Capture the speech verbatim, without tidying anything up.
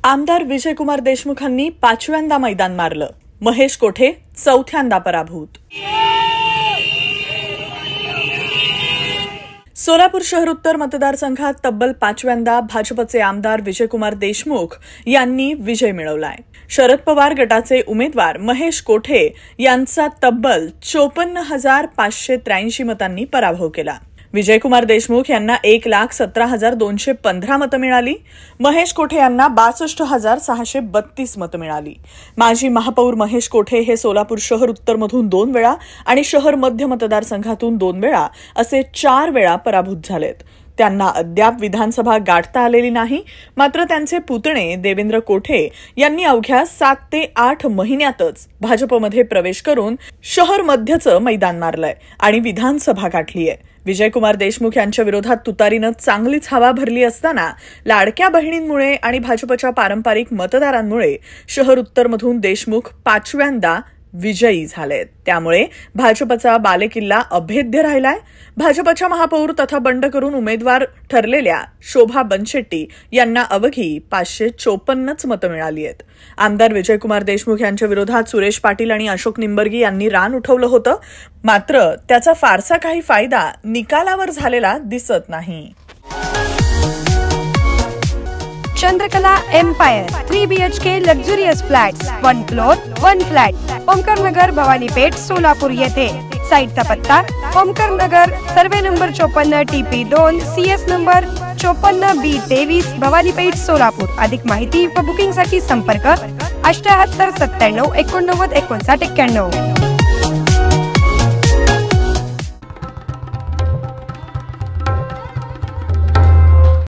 आमदार विजयकुमार देशमुखांनी पाचव्यांदा मैदान मारलं. महेश कोठे चौथ्यांदा पराभूत. सोलापूर शहर उत्तर मतदारसंघात तब्बल पाचव्यांदा भाजपचे आमदार विजयकुमार देशमुख यांनी विजय मिळवलाय. शरद पवार गटाचे उमेदवार महेश कोठे यांचा तब्बल चोपन्न हजार पाचशे त्र्याऐंशी मतांनी पराभव केला. विजयकुमार देशमुख यांना एक लाख सतरा हजार दोनशे पंधरा मतं मिळाली. महेश कोठे यांना बासष्ट हजार सहाशे बत्तीस मतं मिळाली. माजी महापौर महेश कोठे हे सोलापूर शहर उत्तरमधून दोन वेळा आणि शहर मध्य मतदारसंघातून दोन वेळा असे चार वेळा पराभूत झालेत. त्यांना अद्याप विधानसभा गाठता आलेली नाही. मात्र त्यांचे पुतणे देवेंद्र कोठे यांनी अवघ्या सात ते आठ महिन्यातच भाजपमध्ये प्रवेश करून शहर मध्यचं मैदान मारलंय आणि विधानसभा गाठलीय. विजयकुमार देशमुख यांच्या विरोधात तुतारीनं चांगलीच हवा भरली असताना लाडक्या बहिणींमुळे आणि भाजपच्या पारंपरिक मतदारांमुळे शहर उत्तरमधून देशमुख पाचव्यांदा विजयी झालेत. त्यामुळे भाजपचा बालेकिल्ला अभेद्य राहिलाय. भाजपच्या महापौर तथा बंड करून उमेदवार ठरलेल्या शोभा बनशेट्टी यांना अवघी पाचशे चोपन्नच मतं मिळाली आहेत. आमदार विजयकुमार देशमुख यांच्या विरोधात सुरेश पाटील आणि अशोक निंबर्गी यांनी रान उठवलं होतं. मात्र त्याचा फारसा काही फायदा निकालावर झालेला दिसत नाही. Chandrakala Empire three B H K luxurious flats one floor one flat Omkar Nagar Bhavanipeth Solapur येथे. साईटचा पत्ता ओमकार नगर सर्वे नंबर चोपन्न टी पी दोन सी एस नंबर चोपन्न बी तेवीस भवानीपेठ सोलापूर. अधिक माहिती व बुकिंग साठी संपर्क अठ्याहत्तर सत्त्याण्णव एकोणनव्वद एकोणसाठ एक्क्याण्णव.